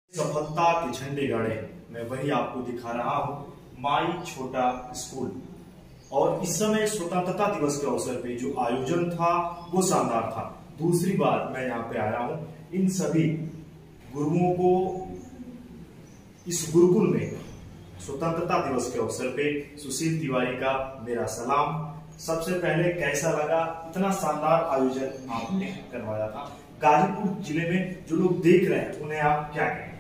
सफलता के झंडे गाड़े मैं वही आपको दिखा रहा हूँ, माई छोटा स्कूल। और इस समय स्वतंत्रता दिवस के अवसर पे जो आयोजन था वो शानदार था। दूसरी बार मैं यहाँ पे आया हूँ। इन सभी गुरुओं को इस गुरुकुल में स्वतंत्रता दिवस के अवसर पे सुशील तिवारी का मेरा सलाम। सबसे पहले कैसा लगा, इतना शानदार आयोजन आपने करवाया था। गाजीपुर जिले में जो लोग देख रहे हैं उन्हें आप क्या कहें?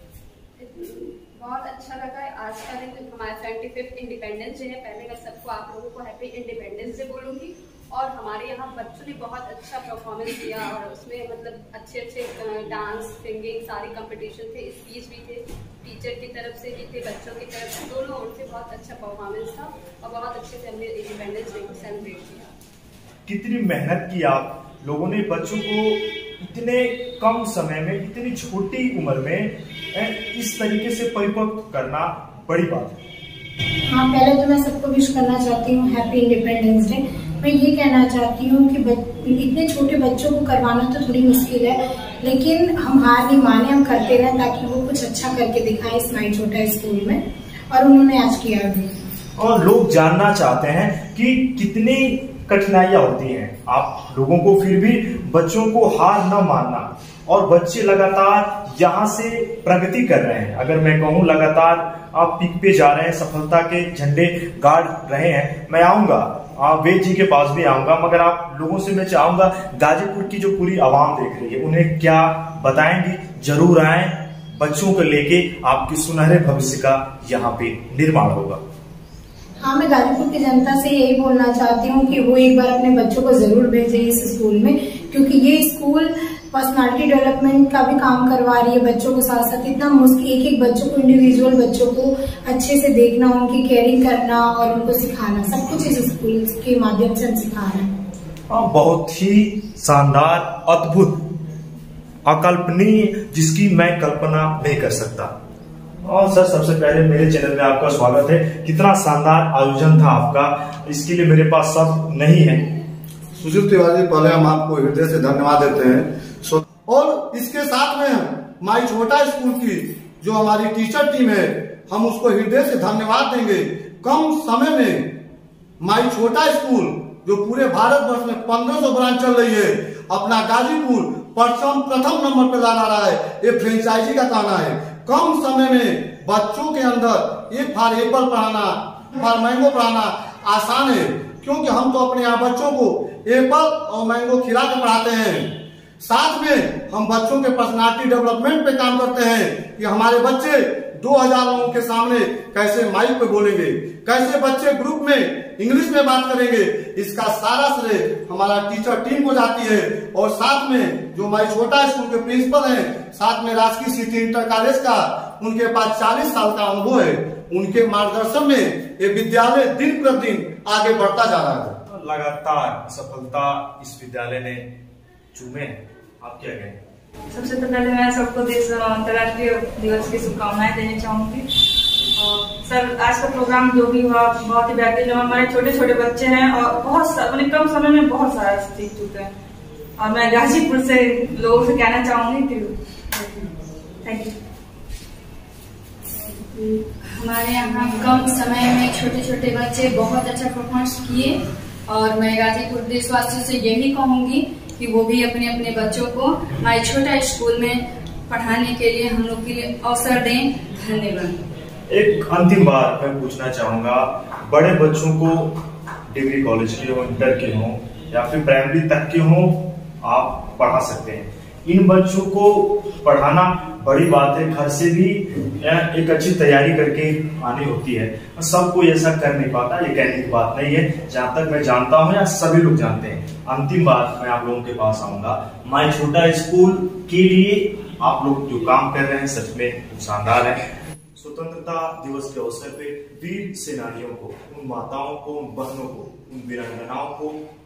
बहुत अच्छा लगा। आज का दिन हमारा 75th इंडिपेंडेंस डे है। पहले मैं सबको आप लोगों को हैप्पी इंडिपेंडेंस डे बोलूंगी। और हमारे यहाँ बच्चों ने बहुत अच्छा परफॉर्मेंस दिया और उसमें मतलब अच्छे डांस, सिंगिंग, सारे कंपटीशन थे, स्पीच भी थे, टीचर की तरफ से भी थे, बच्चों की तरफ से, दोनों ओर से बहुत अच्छा परफॉर्मेंस था और बहुत अच्छे से हमने इंडिपेंडेंस डे को सेलिब्रेट किया। कितनी मेहनत की आप लोगों ने बच्चों को इतने कम समय में, इतनी छोटी उम्र में इस तरीके से परिपक्व करना बड़ी बात है। हाँ, पहले तो मैं सबको विश करना चाहती हूँ हैप्पी इंडिपेंडेंस डे। मैं ये कहना चाहती हूँ कि इतने छोटे बच्चों को करवाना तो थोड़ी मुश्किल है, लेकिन हम हार नहीं माने, हम करते रहें ताकि वो कुछ अच्छा करके दिखाए इस माई छोटा स्कूल में। और उन्होंने आज किया भी। और लोग जानना चाहते हैं कि कितनी कठिनाइयां होती हैं आप लोगों को, फिर भी बच्चों को हार न मानना, और बच्चे लगातार यहाँ से प्रगति कर रहे हैं। अगर मैं कहूँ लगातार आप पीक पे जा रहे हैं, सफलता के झंडे गाड़ रहे हैं। मैं आऊंगा वेद जी के पास भी आऊंगा, मगर आप लोगों से मैं चाहूंगा गाजीपुर की जो पूरी आवाम देख रही है उन्हें क्या बताएंगे, जरूर आए। बच्चों को लेके आपके सुनहरे भविष्य का यहाँ पे निर्माण होगा। हाँ, मैं गाजीपुर की जनता से यही बोलना चाहती हूँ कि वो एक बार अपने बच्चों को जरूर भेजें इस स्कूल में, क्योंकि ये स्कूल पर्सनालिटी डेवलपमेंट का भी काम करवा रही है बच्चों के साथ साथ। इतना मुश्किल एक बच्चों को, इंडिविजुअल बच्चों को अच्छे से देखना, उनकी केयरिंग करना और उनको सिखाना, सब कुछ इस स्कूल के माध्यम से हम सिखा रहे हैं। बहुत ही शानदार, अद्भुत, अकल्पनीय, जिसकी मैं कल्पना नहीं कर सकता। और सर, सबसे पहले मेरे चैनल में आपका स्वागत है। कितना शानदार आयोजन था आपका, इसके लिए मेरे पास शब्द नहीं है। सुशील तिवारी, पहले हम आपको हृदय से धन्यवाद देते हैं। और इसके साथ में माई छोटा स्कूल की जो हमारी टीचर टीम है, हम उसको हृदय से धन्यवाद देंगे। कम समय में माई छोटा स्कूल जो पूरे भारतवर्ष में 1500 ब्रांच चल रही है, अपना गाजीपुर प्रथम नंबर पे ला रहा है। ये फ्रेंचाइजी का कहना है। कम समय में बच्चों के अंदर एक फॉर एप्पल पढ़ाना, फॉर मैंगो पढ़ाना आसान है, क्योंकि हम तो अपने यहाँ बच्चों को एप्पल और मैंगो खिला के पढ़ाते हैं। साथ में हम बच्चों के पर्सनालिटी डेवलपमेंट पे काम करते हैं कि हमारे बच्चे 2000 लोगों के सामने कैसे माइक पे बोलेंगे, कैसे बच्चे ग्रुप में इंग्लिश में बात करेंगे। इसका सारा श्रेय हमारा टीचर टीम को जाती है। और साथ में जो माई छोटा स्कूल के प्रिंसिपल हैं, साथ में राजकीय सिटी इंटर कॉलेज का, उनके पास 40 साल का अनुभव है। उनके मार्गदर्शन में ये विद्यालय दिन प्रतिदिन आगे बढ़ता जा रहा है। लगातार सफलता इस विद्यालय ने चूमे हैं, आप क्या कहेंगे? सबसे तो पहले मैं सबको अंतर्राष्ट्रीय दिवस की शुभकामनाएं देनी चाहूंगी। और सर, आज का प्रोग्राम जो भी हुआ बहुत ही बेहतरीन। हमारे छोटे छोटे बच्चे हैं और बहुत अपने कम समय में बहुत सारा सीख चुके हैं। और मैं गाजीपुर से लोगों से कहना चाहूंगी कि थैंक यू। हमारे यहाँ कम समय में छोटे छोटे बच्चे बहुत अच्छा परफॉर्मेंस किए और मैं गाजीपुर देशवासियों से यही कहूंगी कि वो भी अपने अपने बच्चों को माई छोटा स्कूल में पढ़ाने के लिए हम लोग के लिए अवसर दें। धन्यवाद। एक अंतिम बात मैं पूछना चाहूंगा, बड़े बच्चों को डिग्री कॉलेज के हो, इंटर के हो या फिर प्राइमरी तक के हो, आप पढ़ा सकते हैं। इन बच्चों को पढ़ाना बड़ी बात है। घर से भी एक अच्छी तैयारी करके आनी होती है। सब कोई ऐसा कर नहीं पाता, ये कहने की बात नहीं है। जहां तक मैं जानता हूं या सभी लोग जानते हैं। अंतिम बात, मैं आप लोगों के पास आऊंगा, माई छोटा स्कूल के लिए आप लोग जो काम कर रहे हैं सच में शानदार है। स्वतंत्रता दिवस के अवसर पे वीर सेनानियों को, उन माताओं को, उन बहनों को, उन वीरांगनाओं को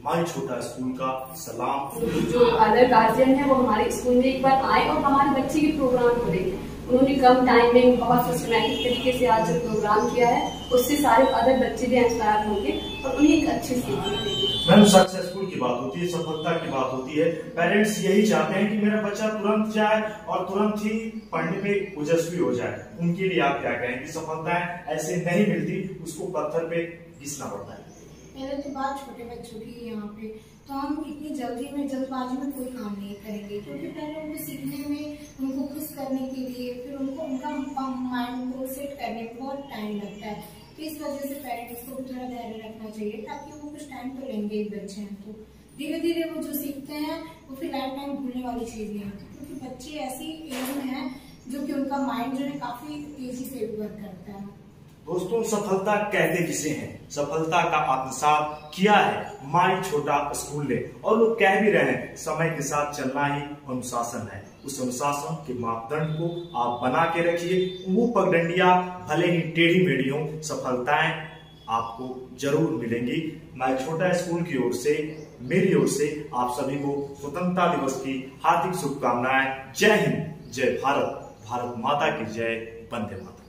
माई छोटा स्कूल का सलाम। जो अदर गार्जियन है वो हमारे स्कूल में एक बार आए और हमारे बच्चे के प्रोग्राम को देखें। उन्होंने कम टाइम में बहुत सिस्टमैटिक तरीके से आज जो प्रोग्राम किया है उससे सारे अदर बच्चे भी इंस्पायर होंगे और उन्हें एक अच्छी सीख मिलेगी। मैम, सक्सेसफुल की बात होती है, सफलता की बात होती है। पेरेंट्स यही चाहते हैं कि मेरा बच्चा तुरंत जाए और तुरंत ही पढ़ने में ओजस्वी हो जाए। उनके लिए आप क्या कहेंगे? सफलताएं ऐसे नहीं मिलती, उसको पत्थर पे घिसना पड़ता है। पहले तो बात छोटे बच्चों की है यहाँ पे, तो हम इतनी जल्दबाजी में कोई काम नहीं करेंगे, क्योंकि पहले उनको सीखने में, उनको खुश करने के लिए, फिर उनको उनका माइंड को सेट करने में बहुत टाइम लगता है। तो इस वजह से पेरेंट्स को भी थोड़ा धैर्य रखना चाहिए, ताकि वो कुछ टाइम तो लेंगे ही बच्चे हैं, तो धीरे धीरे वो जो सीखते हैं वो फिर लाइफ टाइम भूलने वाली चीज नहीं होती, क्योंकि बच्चे ऐसी एज में है जो कि उनका माइंड जो है काफी तेजी से वर्क करता है। दोस्तों, सफलता कहते किसे हैं? सफलता का आत्मसात किया है माई छोटा स्कूल ने, और लोग कह भी रहे हैं समय के साथ चलना ही अनुशासन है। उस अनुशासन के मापदंड को आप बना के रखिए। वो पगडंडियां भले ही टेढ़ी मेढ़ी हो, सफलताएं आपको जरूर मिलेंगी। माई छोटा स्कूल की ओर से, मेरी ओर से आप सभी को स्वतंत्रता दिवस की हार्दिक शुभकामनाएं। जय हिंद, जय भारत, भारत माता की जय, वंदे मातरम।